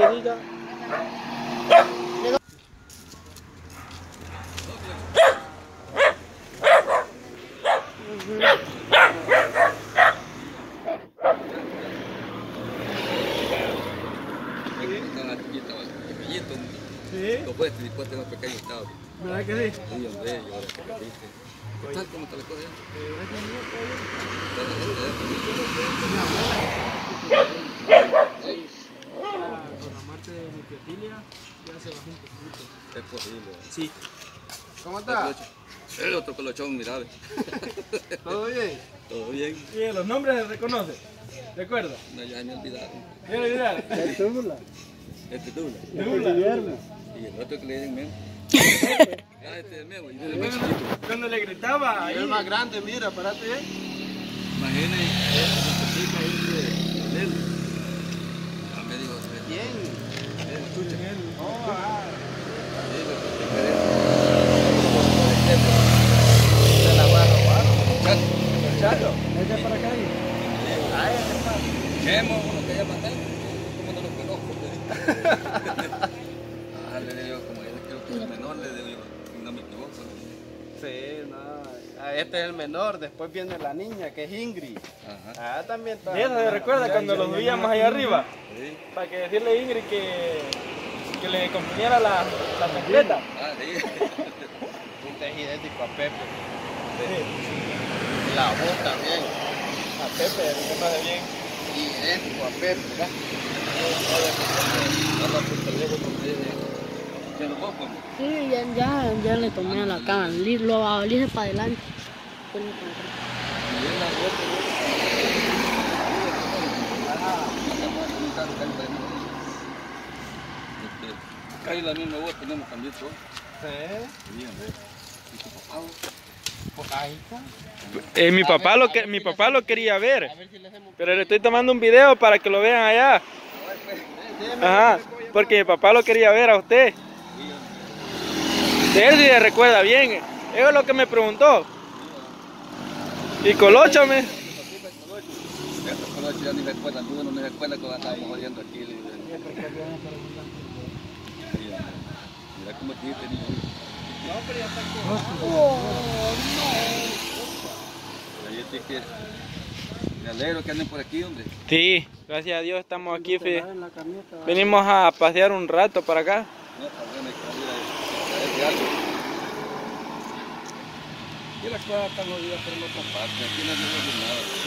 que diga. Sí. Después tengo pequeño estado. ¿Verdad que sí? Sí, hombre, yo ahora que viste. ¿Qué tal? ¿Cómo está la cosa? Con la muerte de mi Piotilia ya se bajó un poquito. Es posible. Sí. ¿Cómo está? El otro colochón, mira. ¿Todo bien? Todo bien. Y los nombres se reconocen. ¿Recuerda? No, ya me olvidaron. ¿Qué olvidar? ¿El Tula? Este es Tula. Guillermo. Y el otro que le dicen Memo. Ah, este es el Memo. Y el más Cuando, chiquito. cuando le gritaba ahí. El más grande, mira, parate bien. Imagínate, esta chica ahí de Lelo. Me dijo, ¿Quién? escucha. Oh, ah. Se la voy a robar. Chato, ese para acá. Ay, ese está. Memo, uno que llama Memo. ¿Cómo no lo conozco? Ah, le digo, como yo creo que es el menor, le digo, no me equivoco. Sí, no. Ah, este es el menor, después viene la niña que es Ingrid. Ajá. Ah, también está. Y eso se recuerda cuando los veíamos allá arriba. Sí. Para que decirle a Ingrid que le acompañara la chancleta. Ah, sí. Este es idéntico a Pepe. Sí. La voz también. A Pepe, el que más de bien. Idéntico a Pepe, ¿verdad? Sí, ya le tomé a la cama, lo hice para adelante. Ponle para atrás. Casi la misma voz tenemos también todo. Sí. Sí, hombre. ¿Y tu papá? Pues ahí está. Mi papá lo quería ver, A ver si le hacemos. pero le estoy tomando un video para que lo vean allá. Ajá, porque mi papá lo quería ver a usted. De él sí se recuerda bien. Eso es lo que me preguntó. Y colóchame. Estos colochos ya ni me recuerdan, uno no me recuerda cuando andábamos jodiendo aquí. Sí, hombre. Mira cómo te dice, niño. No, pero ya está Ahí sí que me alegro que anden por aquí, hombre. Sí, gracias a Dios estamos aquí. en la camioneta. Venimos a pasear un rato para acá. No, está bueno, hay que salir a algo. Y las cosas están jodidas por en otra parte, aquí no hay nada.